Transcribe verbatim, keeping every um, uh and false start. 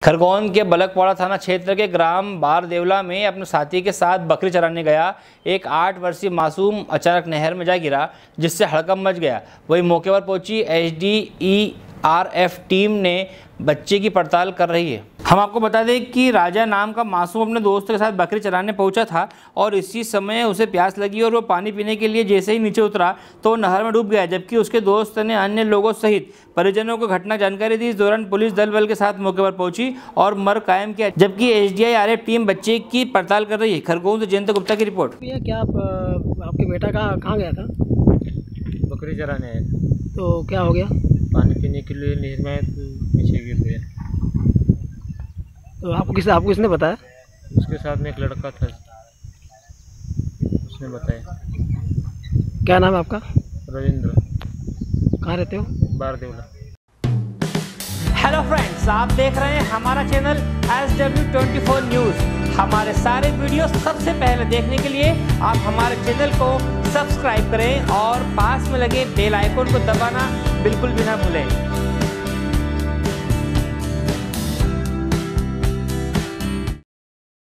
खरगोन के बलकवाड़ा थाना क्षेत्र के ग्राम बारदेवला में अपने साथी के साथ बकरी चराने गया एक आठ वर्षीय मासूम अचानक नहर में जा गिरा, जिससे हड़कंप मच गया। वहीं मौके पर पहुंची H D E R F team ने बच्चे की पड़ताल कर रही है। हम आपको बता दें कि राजा नाम का मासूम अपने दोस्त के साथ बकरी चराने पहुंचा था और इसी समय उसे प्यास लगी और वो पानी पीने के लिए जैसे ही नीचे उतरा तो नहर में डूब गया, जबकि उसके दोस्त ने अन्य लोगों सहित परिजनों को घटना जानकारी दी। इस दौरान पुलिस दल बल के साथ मौके पर पहुंची और मर्ग कायम किया, जबकि H D E R F team बच्चे की पड़ताल कर रही है। खरगोन से जयंत गुप्ता की रिपोर्ट। क्या आप, आपके बेटा कहाँ कहाँ गया था? बकरी चराने है। तो क्या हो गया? पानी पीने के लिए नहर में तो पीछे गिर गया। तो आपको किस आपको किसने बताया? उसके साथ में एक लड़का था, उसने बताया। क्या नाम है आपका? रविंद्र। कहाँ रहते हो? बारदेवला। हेलो फ्रेंड्स, आप देख रहे हैं हमारा channel S W twenty four news. हमारे सारे वीडियो सबसे पहले देखने के लिए आप हमारे चैनल को सब्सक्राइब करें और पास में लगे बेल आइकन को दबाना बिल्कुल भी ना भूलें।